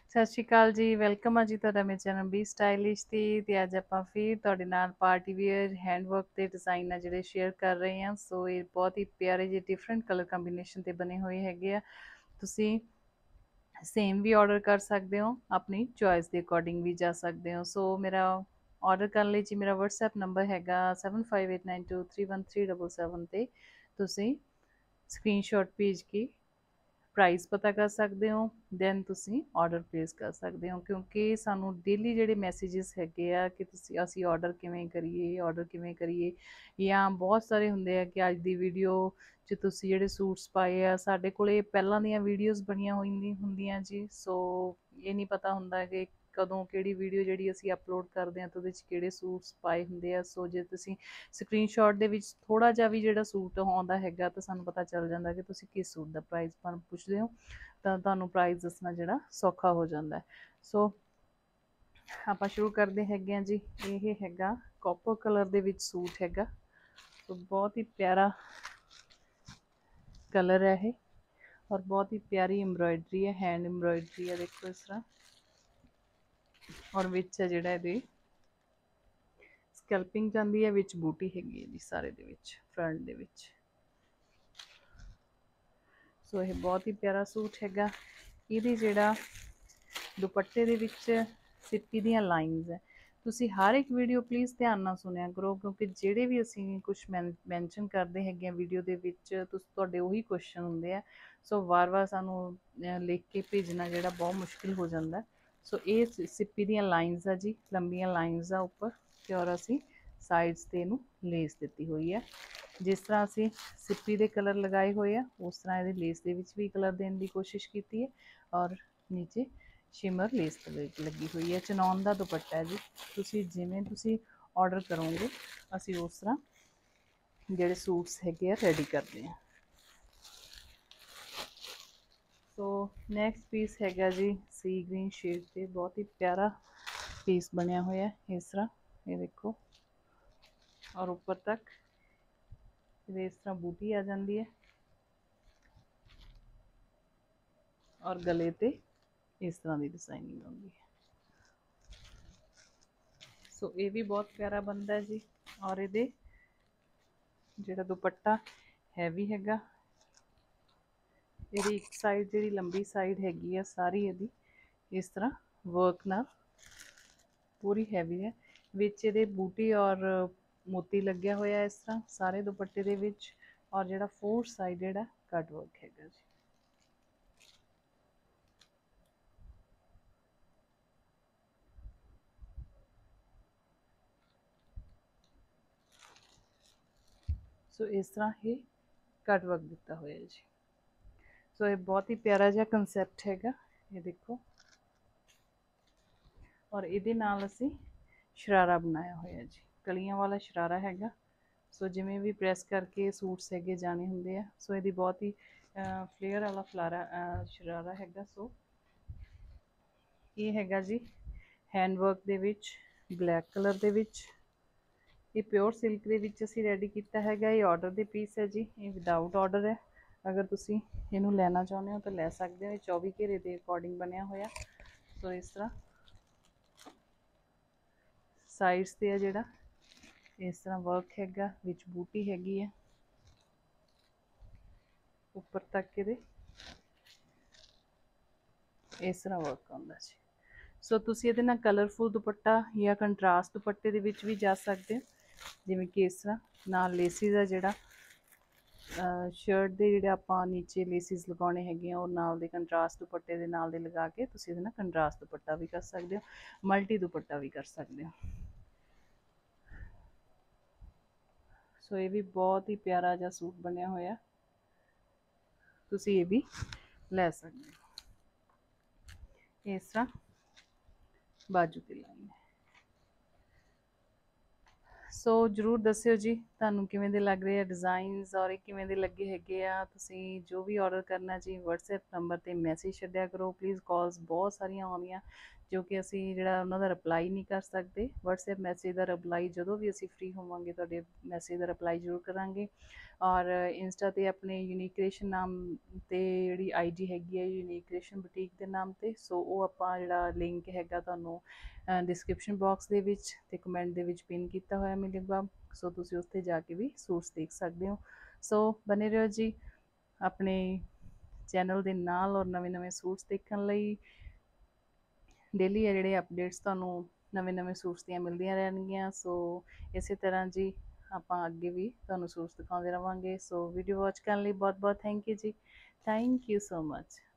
ਸਤਿ ਸ਼੍ਰੀ ਅਕਾਲ ਜੀ, ਵੈਲਕਮ ਆ ਜੀ ਤੁਹਾਡਾ ਮੇਰੇ ਚੈਨਲ ਬੀ ਸਟਾਈਲਿਸ਼ ਤੇ ਅੱਜ ਆਪਾਂ ਫਿਰ ਤੁਹਾਡੇ ਨਾਲ ਪਾਰਟੀ ਵੇਅਰ ਹੈਂਡਵਰਕ ਦੇ ਡਿਜ਼ਾਈਨ ਆ ਜਿਹੜੇ ਸ਼ੇਅਰ ਕਰ ਰਹੇ ਹਾਂ। ਸੋ ਇਹ ਬਹੁਤ ਹੀ ਪਿਆਰੇ ਜਿਹੇ ਡਿਫਰੈਂਟ ਕਲਰ ਕੰਬੀਨੇਸ਼ਨ ਤੇ ਬਣੇ ਹੋਏ ਹੈਗੇ ਆ। ਤੁਸੀਂ ਸੇਮ ਵੀ ਆਰਡਰ ਕਰ ਸਕਦੇ ਹੋ, ਆਪਣੀ ਚੋਇਸ ਦੇ ਅਕੋਰਡਿੰਗ ਵੀ ਜਾ ਸਕਦੇ ਹੋ। ਸੋ ਮੇਰਾ ਆਰਡਰ ਕਰਨ ਲਈ ਜੀ ਮੇਰਾ WhatsApp ਨੰਬਰ ਹੈਗਾ 7589231377 ਤੇ ਤੁਸੀਂ ਸਕਰੀਨਸ਼ਾਟ ਭੇਜ ਕੇ ਪ੍ਰਾਈਸ ਪਤਾ ਕਰ ਸਕਦੇ ਹੋ, ਦੈਨ ਤੁਸੀਂ ਆਰਡਰ ਪਲੇਸ ਕਰ ਸਕਦੇ ਹੋ। ਕਿਉਂਕਿ ਸਾਨੂੰ ਡੇਲੀ ਜਿਹੜੇ ਮੈਸੇजेस ਹੈਗੇ ਆ ਕਿ ਅਸੀਂ ਆਰਡਰ ਕਿਵੇਂ ਕਰੀਏ ਜਾਂ ਬਹੁਤ ਸਾਰੇ ਹੁੰਦੇ ਆ ਕਿ ਅੱਜ ਦੀ ਵੀਡੀਓ 'ਚ ਤੁਸੀਂ ਜਿਹੜੇ ਸੂਟਸ ਪਾਏ ਆ, ਸਾਡੇ ਕੋਲੇ ਪਹਿਲਾਂ ਦੀਆਂ ਵੀਡੀਓਜ਼ ਬਣੀਆਂ ਹੁੰਦੀਆਂ ਜੀ। ਸੋ ਇਹ ਨਹੀਂ ਪਤਾ ਹੁੰਦਾ ਕਿ ਕਦੋਂ ਕਿਹੜੀ ਵੀਡੀਓ ਜਿਹੜੀ ਅਸੀਂ ਅਪਲੋਡ ਕਰਦੇ ਹਾਂ ਤਾਂ ਉਹਦੇ 'ਚ ਕਿਹੜੇ ਸੂਟਸ ਪਾਏ ਹੁੰਦੇ ਆ। ਸੋ ਜੇ ਤੁਸੀਂ ਸਕਰੀਨਸ਼ਾਟ ਦੇ ਵਿੱਚ ਥੋੜ੍ਹਾ ਜਿਹਾ ਵੀ ਜਿਹੜਾ ਸੂਟ ਆਉਂਦਾ ਹੈਗਾ ਤਾਂ ਸਾਨੂੰ ਪਤਾ ਚੱਲ ਜਾਂਦਾ ਕਿ ਤੁਸੀਂ ਕਿਸ ਸੂਟ ਦਾ ਪ੍ਰਾਈਸ ਪੁੱਛਦੇ ਹੋ, ਤਾਂ ਤੁਹਾਨੂੰ ਪ੍ਰਾਈਸ ਦੱਸਣਾ ਜਿਹੜਾ ਸੌਖਾ ਹੋ ਜਾਂਦਾ। ਸੋ ਆਪਾਂ ਸ਼ੁਰੂ ਕਰਦੇ ਹੈਗੇ ਹਾਂ ਜੀ। ਇਹ ਹੈਗਾ ਕਾਪਰ ਕਲਰ ਦੇ ਵਿੱਚ ਸੂਟ ਹੈਗਾ। ਸੋ ਬਹੁਤ ਹੀ ਪਿਆਰਾ ਕਲਰ ਹੈ ਇਹ, ਔਰ ਬਹੁਤ ਹੀ ਪਿਆਰੀ ਐਮਬਰਾਇਡਰੀ ਹੈ, हैंड एम्ब्रॉयडरी है। देखो इस तरह, और विच है जिहड़ा इहदे ਸਕੈਲਪਿੰਗ ਜਾਂਦੀ ਹੈ, ਵਿੱਚ ਬੂਟੀ ਹੈਗੀ ਹੈ ਜੀ ਸਾਰੇ ਦੇ ਵਿੱਚ, ਫਰੰਟ ਦੇ ਵਿੱਚ। ਸੋ ਇਹ ਬਹੁਤ ਹੀ ਪਿਆਰਾ ਸੂਟ ਹੈਗਾ। ਇਹਦੇ ਜਿਹੜਾ ਦੁਪੱਟੇ ਦੇ ਵਿੱਚ ਸਿੱਪੀ ਦੀਆਂ ਲਾਈਨਸ ਹੈ। ਤੁਸੀਂ ਹਰ ਇੱਕ ਵੀਡੀਓ ਪਲੀਜ਼ ਧਿਆਨ ਨਾਲ ਸੁਣਿਆ ਕਰੋ, ਕਿਉਂਕਿ ਜਿਹੜੇ ਵੀ ਅਸੀਂ ਕੁਝ ਮੈਂਸ਼ਨ ਕਰਦੇ ਹੈਗੇ ਆ ਵੀਡੀਓ ਦੇ ਵਿੱਚ, ਤੁਹਾਡੇ ਉਹੀ ਕੁਐਸਚਨ ਹੁੰਦੇ ਆ। ਸੋ ਵਾਰ-ਵਾਰ ਸਾਨੂੰ ਲਿਖ ਕੇ ਭੇਜਣਾ ਜਿਹੜਾ ਬਹੁਤ ਮੁਸ਼ਕਿਲ ਹੋ ਜਾਂਦਾ। ਸੋ ਇਹ ਸਿੱਪੀ ਦੀਆਂ ਲਾਈਨਸ ਆ ਜੀ, ਲੰਬੀਆਂ ਲਾਈਨਸ ਆ ਉੱਪਰ, ਤੇ ਔਰ ਅਸੀਂ ਸਾਈਡਸ ਤੇ ਇਹਨੂੰ ਲੇਸ ਦਿੱਤੀ ਹੋਈ ਹੈ। ਜਿਸ ਤਰ੍ਹਾਂ ਅਸੀਂ ਸਿੱਪੀ ਦੇ ਕਲਰ ਲਗਾਏ ਹੋਏ ਆ, ਉਸ ਤਰ੍ਹਾਂ ਇਹਦੇ ਲੇਸ ਦੇ ਵਿੱਚ ਵੀ ਕਲਰ ਦੇਣ ਦੀ ਕੋਸ਼ਿਸ਼ ਕੀਤੀ ਹੈ। ਔਰ ਨੀਚੇ ਸ਼ਿਮਰ ਲੇਸ ਲੱਗੀ ਹੋਈ ਹੈ। ਚਨੌਨ ਦਾ ਦੁਪੱਟਾ ਹੈ ਜੀ। ਤੁਸੀਂ ਜਿਵੇਂ ਤੁਸੀਂ ਆਰਡਰ ਕਰੋਗੇ ਅਸੀਂ ਉਸ ਤਰ੍ਹਾਂ ਜਿਹੜੇ ਸੂਟਸ ਹੈਗੇ ਆ ਰੈਡੀ ਕਰਦੇ ਹਾਂ। ਸੋ ਨੈਕਸਟ ਪੀਸ ਹੈਗਾ ਜੀ ਸੀ ਗ੍ਰੀਨ ਸ਼ੇਡ ਤੇ, ਬਹੁਤ ਹੀ ਪਿਆਰਾ ਪੀਸ ਬਣਿਆ ਹੋਇਆ ਇਸ ਤਰ੍ਹਾਂ, ਇਹ ਦੇਖੋ, ਔਰ ਉੱਪਰ ਤੱਕ ਇਹਦੇ ਇਸ ਤਰ੍ਹਾਂ ਬੂਟੀ ਆ ਜਾਂਦੀ ਹੈ, ਔਰ ਗਲੇ ਤੇ ਇਸ ਤਰ੍ਹਾਂ ਦੀ ਡਿਜ਼ਾਈਨਿੰਗ ਆਉਂਦੀ ਹੈ। ਸੋ ਇਹ ਵੀ ਬਹੁਤ ਪਿਆਰਾ ਬਣਦਾ ਹੈ ਜੀ। ਔਰ ਇਹਦੇ ਜਿਹੜਾ ਦੁਪੱਟਾ ਹੈਵੀ ਹੈਗਾ, ਇਹਦੀ ਇੱਕ ਸਾਈਡ ਜਿਹੜੀ ਲੰਬੀ ਸਾਈਡ ਹੈਗੀ ਆ ਸਾਰੀ ਇਹਦੀ ਇਸ ਤਰ੍ਹਾਂ ਵਰਕ ਨਾਲ ਪੂਰੀ ਹੈਵੀ ਹੈ। ਵਿੱਚ ਇਹਦੇ ਬੂਟੀ ਔਰ ਮੋਤੀ ਲੱਗਿਆ ਹੋਇਆ ਇਸ ਤਰ੍ਹਾਂ ਸਾਰੇ ਦੁਪੱਟੇ ਦੇ ਵਿੱਚ, ਔਰ ਜਿਹੜਾ 4 ਸਾਈਡ ਜਿਹੜਾ ਕੱਟ ਵਰਕ ਹੈਗਾ ਜੀ। ਸੋ ਇਸ ਤਰ੍ਹਾਂ ਇਹ ਕੱਟ ਵਰਕ ਦਿੱਤਾ ਹੋਇਆ ਜੀ। ਸੋ ਇਹ ਬਹੁਤ ਹੀ ਪਿਆਰਾ ਜਿਹਾ ਕੰਸੈਪਟ ਹੈਗਾ, ਇਹ ਦੇਖੋ। ਔਰ ਇਹਦੇ ਨਾਲ ਅਸੀਂ ਸ਼ਰਾਰਾ ਬਣਾਇਆ ਹੋਇਆ ਜੀ, ਕਲੀਆਂ ਵਾਲਾ ਸ਼ਰਾਰਾ ਹੈਗਾ। ਸੋ ਜਿਵੇਂ ਵੀ ਪ੍ਰੈਸ ਕਰਕੇ ਸੂਟਸ ਹੈਗੇ ਜਾਣੇ ਹੁੰਦੇ ਆ। ਸੋ ਇਹਦੀ ਬਹੁਤ ਹੀ ਫਲੇਅਰ ਵਾਲਾ ਸ਼ਰਾਰਾ ਹੈਗਾ। ਸੋ ਇਹ ਹੈਗਾ ਜੀ ਹੈਂਡਵਰਕ ਦੇ ਵਿੱਚ, ਬਲੈਕ ਕਲਰ ਦੇ ਵਿੱਚ। ਇਹ ਪਿਓਰ ਸਿਲਕ ਦੇ ਵਿੱਚ ਅਸੀਂ ਰੈਡੀ ਕੀਤਾ ਹੈਗਾ। ਇਹ ਆਰਡਰ ਦੇ ਪੀਸ ਹੈ ਜੀ, ਇਹ ਵਿਦਾਊਟ ਆਰਡਰ ਹੈ। ਅਗਰ ਤੁਸੀਂ ਇਹਨੂੰ ਲੈਣਾ ਚਾਹੁੰਦੇ ਹੋ ਤਾਂ ਲੈ ਸਕਦੇ ਹੋ। ਇਹ 24 ਘੇਰੇ ਦੇ ਅਕੋਰਡਿੰਗ ਬਣਿਆ ਹੋਇਆ। ਸੋ ਇਸ ਤਰ੍ਹਾਂ ਸਾਈਡਸ ਤੇ ਆ ਜਿਹੜਾ ਇਸ ਤਰ੍ਹਾਂ ਵਰਕ ਹੈਗਾ, ਵਿੱਚ ਬੂਟੀ ਹੈਗੀ ਹੈ, ਉੱਪਰ ਤੱਕ ਇਹਦੇ ਇਸ ਤਰ੍ਹਾਂ ਵਰਕ ਆਉਂਦਾ ਜੀ। ਸੋ ਤੁਸੀਂ ਇਹਦੇ ਨਾਲ ਕਲਰਫੁਲ ਦੁਪੱਟਾ ਜਾਂ ਕੰਟਰਾਸਟ ਦੁਪੱਟੇ ਦੇ ਵਿੱਚ ਵੀ ਜਾ ਸਕਦੇ ਹੋ, ਜਿਵੇਂ ਕਿ ਇਸ ਤਰ੍ਹਾਂ ਨਾਲ ਲੇਸਿਸ ਆ ਜਿਹੜਾ ਸ਼ਰਟ ਦੇ ਜਿਹੜੇ ਆਪਾਂ ਨੀਚੇ ਲੇਸਿਸ ਲਗਾਉਣੇ ਹੈਗੇ ਆ, ਉਹ ਨਾਲ ਦੇ ਕੰਟਰਾਸਟ ਦੁਪੱਟੇ ਦੇ ਨਾਲ ਦੇ ਲਗਾ ਕੇ ਤੁਸੀਂ ਇਹਦੇ ਨਾਲ ਕੰਟਰਾਸਟ ਦੁਪੱਟਾ ਵੀ ਕਰ ਸਕਦੇ ਹੋ, ਮਲਟੀ ਦੁਪੱਟਾ ਵੀ ਕਰ ਸਕਦੇ ਹੋ। ਸੋ ਇਹ ਵੀ ਬਹੁਤ ਹੀ ਪਿਆਰਾ ਜਿਹਾ ਸੂਟ ਬਣਿਆ ਹੋਇਆ, ਤੁਸੀਂ ਇਹ ਵੀ ਲੈ ਸਕਦੇ ਹੋ। ਇਸ ਤਰ੍ਹਾਂ ਬਾਜੂ ਤੇ ਲਾਈਨ ਹੈ। ਸੋ ਜ਼ਰੂਰ ਦੱਸਿਓ ਜੀ ਤੁਹਾਨੂੰ ਕਿਵੇਂ ਦੇ ਲੱਗ ਰਹੇ ਆ ਡਿਜ਼ਾਈਨਸ, ਔਰ ਇਹ ਕਿਵੇਂ ਦੇ ਲੱਗੇ ਹੈਗੇ ਆ। ਤੁਸੀਂ ਜੋ ਵੀ ਆਰਡਰ ਕਰਨਾ ਜੀ WhatsApp ਨੰਬਰ ਤੇ ਮੈਸੇਜ ਛੱਡਿਆ ਕਰੋ ਪਲੀਜ਼। ਕਾਲਸ ਬਹੁਤ ਸਾਰੀਆਂ ਆਉਂਦੀਆਂ, ਜੋ ਕਿ ਅਸੀਂ ਜਿਹੜਾ ਉਹਨਾਂ ਦਾ ਰਿਪਲਾਈ ਨਹੀਂ ਕਰ ਸਕਦੇ। WhatsApp ਮੈਸੇਜ ਦਾ ਰਿਪਲਾਈ ਜਦੋਂ ਵੀ ਅਸੀਂ ਫ੍ਰੀ ਹੋਵਾਂਗੇ ਤੁਹਾਡੇ ਮੈਸੇਜ ਦਾ ਰਿਪਲਾਈ ਜ਼ਰੂਰ ਕਰਾਂਗੇ। ਔਰ ਇੰਸਟਾ 'ਤੇ ਆਪਣੇ ਯੂਨੀਕ ਕ੍ਰੀਏਸ਼ਨ ਨਾਮ 'ਤੇ ਜਿਹੜੀ IG ਹੈਗੀ ਹੈ ਯੂਨੀਕ ਕ੍ਰੀਏਸ਼ਨ ਬੁਟੀਕ ਦੇ ਨਾਮ 'ਤੇ, ਸੋ ਉਹ ਆਪਾਂ ਜਿਹੜਾ ਲਿੰਕ ਹੈਗਾ ਤੁਹਾਨੂੰ ਡਿਸਕ੍ਰਿਪਸ਼ਨ ਬਾਕਸ ਦੇ ਵਿੱਚ ਅਤੇ ਕਮੈਂਟ ਦੇ ਵਿੱਚ ਪਿਨ ਕੀਤਾ ਹੋਇਆ ਮਿਲੇਗਾ। ਸੋ ਤੁਸੀਂ ਉਸ 'ਤੇ ਜਾ ਕੇ ਵੀ ਸੂਟਸ ਦੇਖ ਸਕਦੇ ਹੋ। ਸੋ ਬਣੇ ਰਹੋ ਜੀ ਆਪਣੇ ਚੈਨਲ ਦੇ ਨਾਲ, ਔਰ ਨਵੇਂ ਸੂਟਸ ਦੇਖਣ ਲਈ। ਡੇਲੀ ਹੈ ਜਿਹੜੇ ਅਪਡੇਟਸ ਤੁਹਾਨੂੰ ਨਵੇਂ ਸੂਟਸ ਦੀਆਂ ਮਿਲਦੀਆਂ ਰਹਿਣਗੀਆਂ। ਸੋ ਇਸੇ ਤਰ੍ਹਾਂ ਜੀ ਆਪਾਂ ਅੱਗੇ ਵੀ ਤੁਹਾਨੂੰ ਸੂਟਸ ਦਿਖਾਉਂਦੇ ਰਹਾਂਗੇ। ਸੋ ਵੀਡੀਓ ਵਾਚ ਕਰਨ ਲਈ ਬਹੁਤ ਬਹੁਤ ਥੈਂਕ ਯੂ ਜੀ। Thank you so much.